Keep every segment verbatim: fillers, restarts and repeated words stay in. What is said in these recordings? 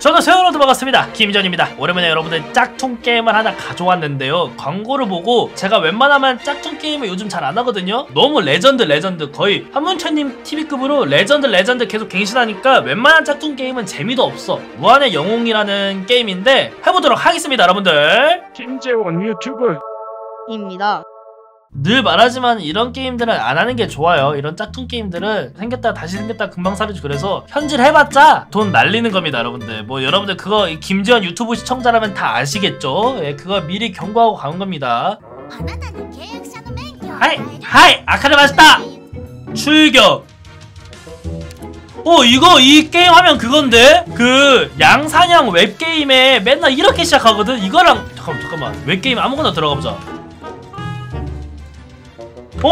저는 새우로도 반갑습니다. 김전입니다. 오랜만에 여러분들 짝퉁 게임을 하나 가져왔는데요. 광고를 보고 제가 웬만하면 짝퉁 게임을 요즘 잘 안 하거든요. 너무 레전드 레전드 거의 한문철님 티비급으로 레전드 레전드 계속 갱신하니까 웬만한 짝퉁 게임은 재미도 없어. 무한의 영웅이라는 게임인데 해보도록 하겠습니다. 여러분들 김재원 유튜브 입니다. 늘 말하지만 이런 게임들은 안 하는 게 좋아요. 이런 짝퉁 게임들은 생겼다 다시 생겼다 금방 사라지고 그래서 현질 해봤자 돈 날리는 겁니다. 여러분들 뭐 여러분들 그거 김지원 유튜브 시청자라면 다 아시겠죠? 예, 그거 미리 경고하고 가는 겁니다. 하이 하이 아카네 맛있다. 출격. 어 이거 이 게임 하면 그건데 그 양사냥 웹게임에 맨날 이렇게 시작하거든. 이거랑 잠깐만 잠깐만 웹게임 아무거나 들어가보자. 어?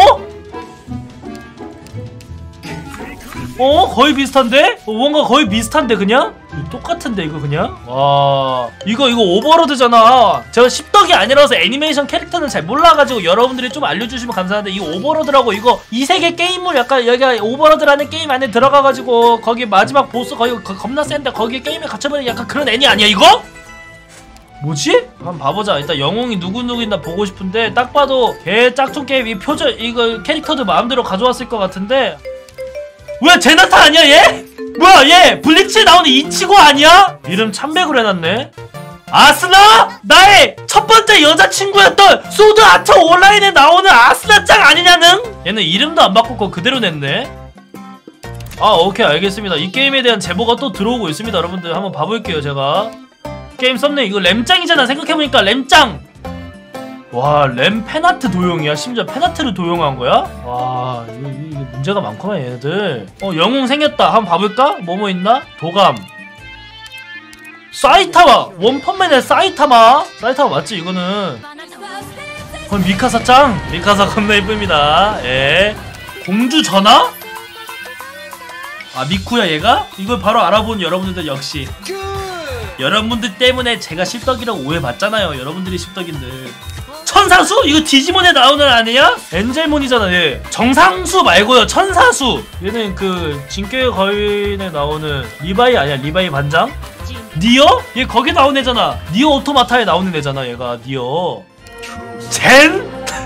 어? 거의 비슷한데? 어, 뭔가 거의 비슷한데 그냥? 똑같은데 이거 그냥? 와 이거 이거 오버로드잖아. 제가 십덕이 아니라서 애니메이션 캐릭터는 잘 몰라가지고 여러분들이 좀 알려주시면 감사한데 이 오버로드라고 이거 이 세계 게임물 약간 여기가 오버로드라는 게임 안에 들어가가지고 거기 마지막 보스 거기 거, 겁나 센데 거기 게임에 갇혀버린 약간 그런 애니 아니야 이거? 뭐지? 한번 봐보자. 일단 영웅이 누구누구있나 보고 싶은데 딱 봐도 개 짝퉁 게임 이 표정 이거 캐릭터도 마음대로 가져왔을 것 같은데 왜 제나타 아니야 얘? 뭐야 얘 블리츠에 나오는 이치고 아니야? 이름 참백으로 해놨네. 아스나? 나의 첫 번째 여자친구였던 소드 아트 온라인에 나오는 아스나짱 아니냐는? 얘는 이름도 안 바꾸고 그대로 냈네. 아 오케이 알겠습니다. 이 게임에 대한 제보가 또 들어오고 있습니다. 여러분들 한번 봐볼게요. 제가 게임 썸네일 이거 램짱이잖아. 생각해보니까 램짱. 와 램 팬아트 도용이야. 심지어 팬아트를 도용한 거야? 와 이거, 이거 문제가 많구나 얘네들. 어 영웅 생겼다. 한번 봐볼까? 뭐뭐 있나? 도감 사이타마 원펀맨의 사이타마. 사이타마 맞지 이거는. 어 미카사 짱. 미카사 겁나 이쁩니다. 예. 공주 전화? 아 미쿠야 얘가? 이걸 바로 알아본 여러분들 역시 여러분들 때문에 제가 십덕이라고 오해받잖아요. 여러분들이 십덕인데. 천사수? 이거 디지몬에 나오는 아니야? 엔젤몬이잖아 얘. 정상수 말고요 천사수. 얘는 그 진격의 거인에 나오는 리바이 아니야? 리바이 반장? 니어? 얘 거기 나온 애잖아. 니어 오토마타에 나오는 애잖아 얘가. 니어 젠?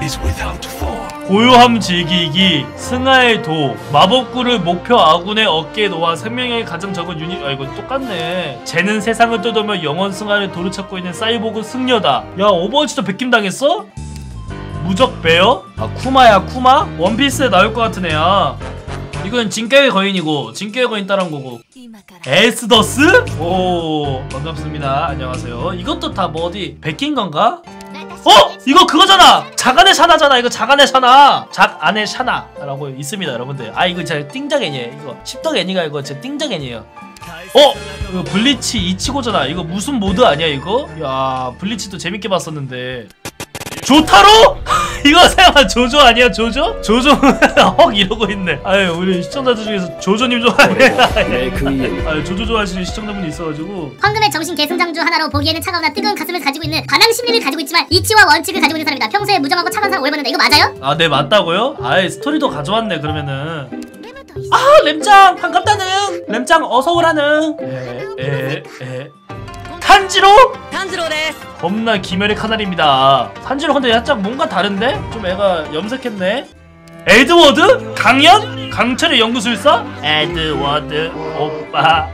고요함 즐기기 승하의 도 마법구를 목표 아군의 어깨에 놓아 생명력이 가장 적은 유닛. 아 이거 똑같네. 쟤는 세상을 뜯으며 영원 승하의 도를 찾고 있는 사이보그 승려다. 야 오버워치도 베낌 당했어? 무적 베어? 아 쿠마야 쿠마? 원피스에 나올 것 같은 애야. 이건 진격의 거인이고 진격의 거인 따라온 거고. 에스더스? 오 반갑습니다. 안녕하세요. 이것도 다 뭐 어디 베낀 건가? 어? 이거 그거잖아! 자간의 샤나잖아. 이거 자간의 샤나. 작안의 샤나라고 있습니다 여러분들. 아 이거 진짜 띵작 애니에요. 이거 십덕 애니가 이거 진짜 띵작 애니에요. 어? 이거 블리치 이치고잖아. 이거 무슨 모드 아니야 이거? 야 블리치도 재밌게 봤었는데. 조타로? 이거 생각한 조조 아니야 조조? 조조 헉 이러고 있네. 아유 우리 시청자들 중에서 조조님 좋아해. 아유 조조 좋아하시는 시청자분이 있어가지고. 황금의 정신 계승장주 하나로 보기에는 차가우나 뜨거운 가슴을 가지고 있는 반항 심리를 가지고 있지만 이치와 원칙을 가지고 있는 사람이다. 평소에 무정하고 차가운 사람 오해받는다. 이거 맞아요? 아 네 맞다고요? 아이 스토리도 가져왔네 그러면은. 아 램짱 반갑다는. 램짱 어서오라는. 에에에 탄지로? 탄지로네. 겁나 기멸의 카날입니다. 탄지로 근데 살짝 뭔가 다른데? 좀 애가 염색했네? 에드워드? 강연? 강철의 연구술사? 에드워드 오빠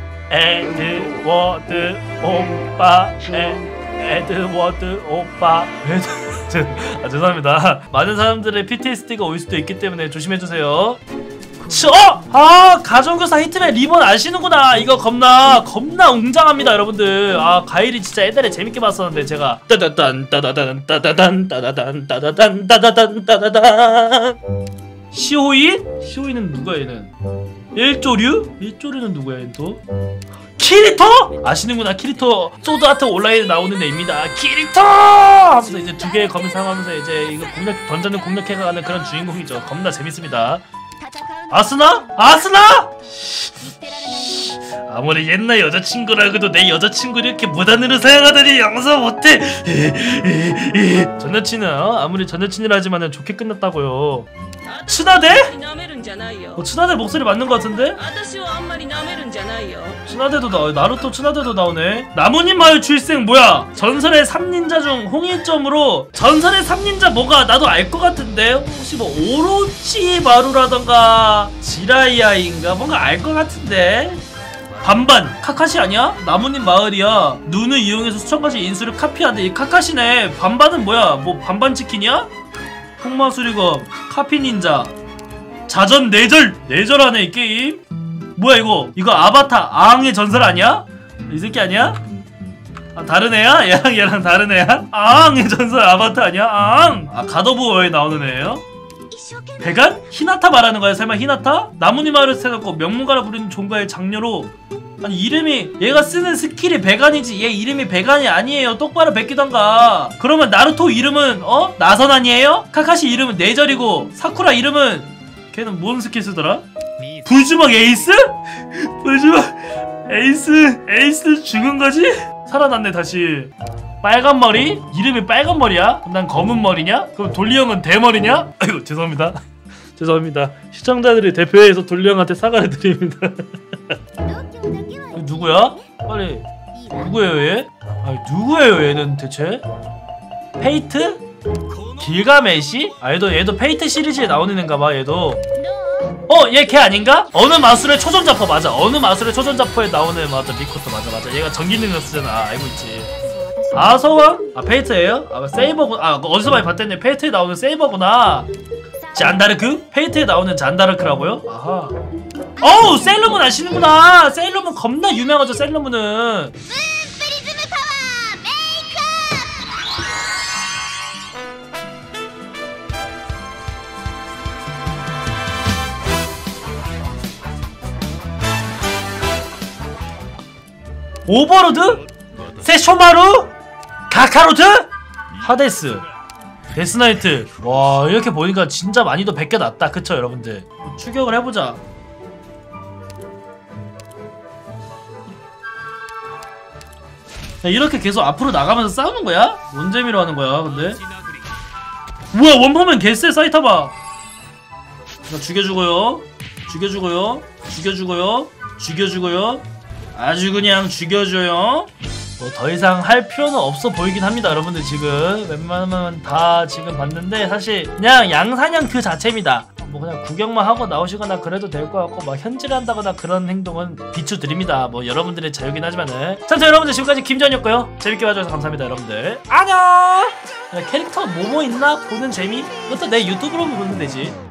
에드워드 오빠 에, 에드워드 오빠 에드... 아 죄송합니다. 많은 사람들의 피티에스디가 올 수도 있기 때문에 조심해주세요. 어! 아 가정교사 히트맨 리본 아시는구나. 이거 겁나 겁나 웅장합니다 여러분들. 아 가일이 진짜 옛날에 재밌게 봤었는데 제가 따다단 따다단 따다단 따다단 따다단 따다단 따다단. 시호인? 시호인은 누가 얘는? 일조류? 일조류는 누구야 얘는 또? 키리토? 아시는구나. 키리토 소드 아트 온라인에 나오는 애입니다. 키리토! 하면서 이제 두 개의 검을 사용하면서 이제 이거 공략 던전을 공략해가는 그런 주인공이죠. 겁나 재밌습니다. 아스나? 아스나? 아무리 옛날 여자친구라 그래도 내 여자친구를 이렇게 무단으로 사용하다니 용서 못해. 전 여친은 어? 아무리 전 여친이라 하지만은 좋게 끝났다고요. 츠나데? 舐めるんじゃないよ 어, 츠나데 목소리 맞는 것 같은데? 私をあんまり舐めるんじゃないよ 츠나데도 나와. 나루토 츠나데도 나오네. 나무님 마을 출생 뭐야? 전설의 삼닌자 중 홍일점으로 전설의 삼닌자 뭐가 나도 알 것 같은데 혹시 뭐 오로치마루라던가 지라이아인가 뭔가 알 것 같은데. 반반 카카시 아니야? 나무님 마을이야. 눈을 이용해서 수천 가지 인수를 카피하는데 이 카카시네. 반반은 뭐야? 뭐 반반 치킨이야? 흑마수리검 카피닌자 자전 내절 내절하네 이 게임. 뭐야 이거 이거 아바타 아앙의 전설 아니야? 이 새끼 아니야? 아 다른 애야? 얘랑 얘랑 다른 애야? 아앙의 전설 아바타 아니야? 아앙! 아 갓오브워에 나오는 애예요? 배간? 히나타 말하는 거야 설마 히나타? 나무님 마을을 세놓고 명문가라 부르는 종가의 장녀로. 아니 이름이 얘가 쓰는 스킬이 배간이지 얘 이름이 배간이 아니에요. 똑바로 베끼던가. 그러면 나루토 이름은 어? 나선 아니에요? 카카시 이름은 내절이고 사쿠라 이름은 걔는 뭔 스킬 쓰더라? 불주먹 에이스? 불주먹 에이스 에이스 죽은 거지? 살아났네 다시. 빨간 머리? 이름이 빨간 머리야? 난 검은 머리냐? 그럼 돌리 형은 대머리냐? 아이고 죄송합니다. 죄송합니다. 시청자들이 대표해서 돌리 형한테 사과를 드립니다. 누구야? 빨리 누구예요 얘? 아니 누구예요 얘는 대체? 페이트? 길가메시? 아 얘도 얘도 페이트 시리즈에 나오는 애인가봐 얘도. 어? 얘 걔 아닌가? 어느 마술의 초전자포 맞아. 어느 마술의 초전자포에 나오는 맞아 미코토 맞아 맞아. 얘가 전기 능력 쓰잖아. 아, 알고 있지. 아서왕? 아 페이트예요? 아 세이버구 아 어디서 많이 봤댔네. 페이트에 나오는 세이버구나. 잔다르크? 페이트에 나오는 잔다르크라고요? 아하. 어우 세일러문 아시는구나. 세일러문 겁나 유명하죠 세일러문은. 오버로드? 세쇼마루? 카카로트? 하데스 데스나이트. 와 이렇게 보니까 진짜 많이도 베껴놨다 그쵸 여러분들. 추격을 해보자. 야, 이렇게 계속 앞으로 나가면서 싸우는 거야? 뭔 재미로 하는 거야 근데? 뭐야 원포맨 개쎄 사이타마. 나 죽여주고요 죽여주고요 죽여주고요 죽여주고요 아주 그냥 죽여줘요. 뭐 더 이상 할 필요는 없어 보이긴 합니다 여러분들. 지금 웬만하면 다 지금 봤는데 사실 그냥 양사냥 그 자체입니다. 뭐 그냥 구경만 하고 나오시거나 그래도 될 것 같고 막 현질한다거나 그런 행동은 비추드립니다. 뭐 여러분들의 자유긴 하지만은. 자, 자 여러분들 지금까지 김전이었고요. 재밌게 봐주셔서 감사합니다 여러분들. 안녕. 캐릭터 뭐뭐 있나 보는 재미? 이것도 내 유튜브로 보면 되지.